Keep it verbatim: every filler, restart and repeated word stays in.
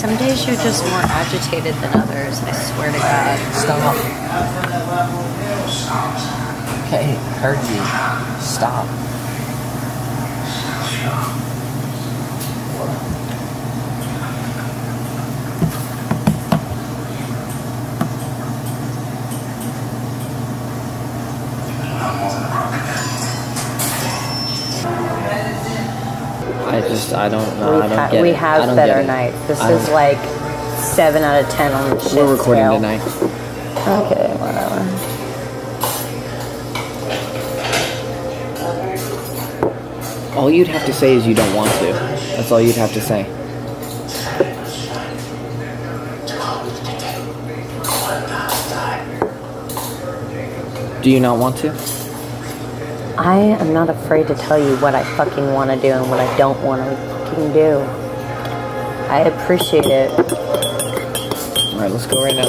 Some days you're just more agitated than others, I swear to God. Stop. Okay, heard you. Stop. I just, I don't know. I don't ha get we it. have better nights. This is like seven out of ten on the shit We're recording scale. tonight. Okay, whatever. All you'd have to say is you don't want to. That's all you'd have to say. Do you not want to? I am not afraid to tell you what I fucking want to do and what I don't want to fucking do. I appreciate it. Alright, let's go right now.